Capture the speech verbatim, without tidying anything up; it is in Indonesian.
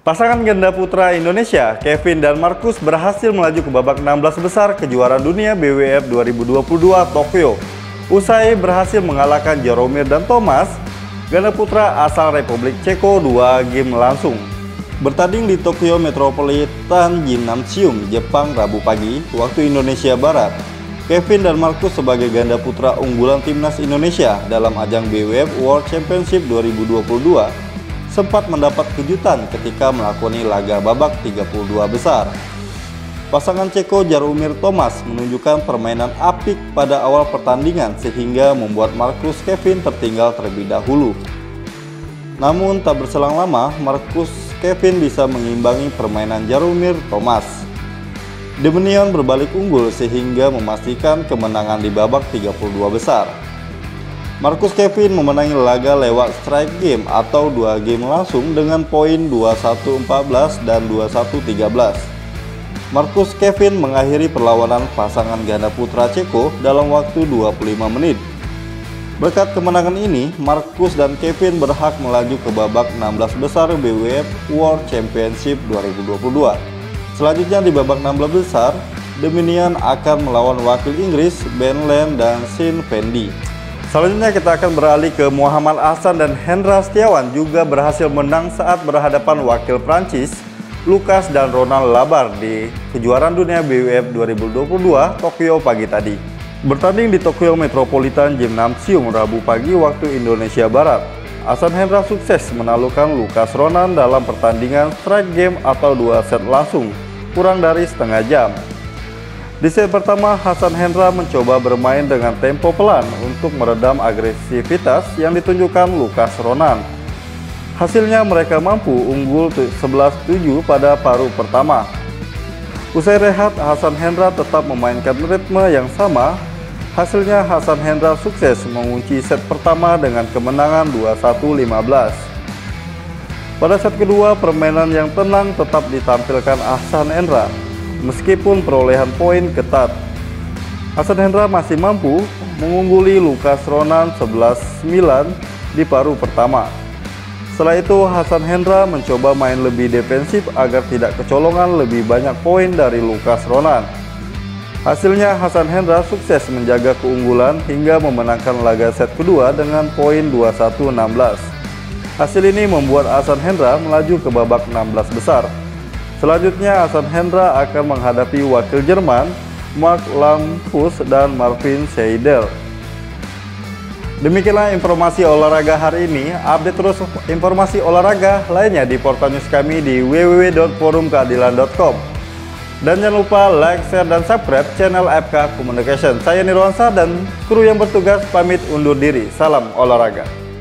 Pasangan ganda putra Indonesia, Kevin dan Marcus, berhasil melaju ke babak enam belas besar kejuaraan dunia B W F dua ribu dua puluh dua Tokyo. Usai berhasil mengalahkan Jaromir dan Thomas, ganda putra asal Republik Ceko dua game langsung. Bertanding di Tokyo Metropolitan Gymnasium, Jepang Rabu pagi, waktu Indonesia Barat, Kevin dan Marcus sebagai ganda putra unggulan timnas Indonesia dalam ajang B W F World Championship dua ribu dua puluh dua sempat mendapat kejutan ketika melakoni laga babak tiga puluh dua besar. Pasangan Ceko Jaromir Thomas menunjukkan permainan apik pada awal pertandingan sehingga membuat Marcus Kevin tertinggal terlebih dahulu. Namun tak berselang lama, Marcus Kevin bisa mengimbangi permainan Jaromir Thomas. Demenion berbalik unggul sehingga memastikan kemenangan di babak tiga puluh dua besar. Marcus Kevin memenangi laga lewat strike game atau dua game langsung dengan poin dua puluh satu empat belas dan dua puluh satu tiga belas. Marcus Kevin mengakhiri perlawanan pasangan ganda putra Ceko dalam waktu dua puluh lima menit. Berkat kemenangan ini, Marcus dan Kevin berhak melaju ke babak enam belas besar B W F World Championship dua ribu dua puluh dua. Selanjutnya di babak enam belas besar, Demenion akan melawan wakil Inggris Ben Lane dan Sean Fendi. Selanjutnya kita akan beralih ke Muhammad Ahsan dan Hendra Setiawan juga berhasil menang saat berhadapan wakil Prancis Lucas dan Ronald Labar di kejuaraan dunia B W F dua ribu dua puluh dua Tokyo pagi tadi. Bertanding di Tokyo Metropolitan Gymnasium Rabu pagi waktu Indonesia Barat, Ahsan Hendra sukses menaklukkan Lucas Ronald dalam pertandingan strike game atau dua set langsung kurang dari setengah jam. Di set pertama, Ahsan Hendra mencoba bermain dengan tempo pelan untuk meredam agresivitas yang ditunjukkan Lucas Ronald. Hasilnya mereka mampu unggul sebelas tujuh pada paruh pertama. Usai rehat, Ahsan Hendra tetap memainkan ritme yang sama. Hasilnya Ahsan Hendra sukses mengunci set pertama dengan kemenangan dua puluh satu lima belas. Pada set kedua, permainan yang tenang tetap ditampilkan Ahsan Hendra. Meskipun perolehan poin ketat, Ahsan Hendra masih mampu mengungguli Lucas Ronald sebelas sembilan di paruh pertama. Setelah itu, Ahsan Hendra mencoba main lebih defensif agar tidak kecolongan lebih banyak poin dari Lucas Ronald. Hasilnya Ahsan Hendra sukses menjaga keunggulan hingga memenangkan laga set kedua dengan poin dua puluh satu enam belas. Hasil ini membuat Ahsan Hendra melaju ke babak enam belas besar. Selanjutnya, Ahsan Hendra akan menghadapi wakil Jerman Mark Lamphus dan Marvin Seidel. Demikianlah informasi olahraga hari ini. Update terus informasi olahraga lainnya di portal news kami di w w w dot forum keadilan dot com. Dan jangan lupa like, share, dan subscribe channel F K Communication. Saya Nirwansa dan kru yang bertugas pamit undur diri. Salam olahraga.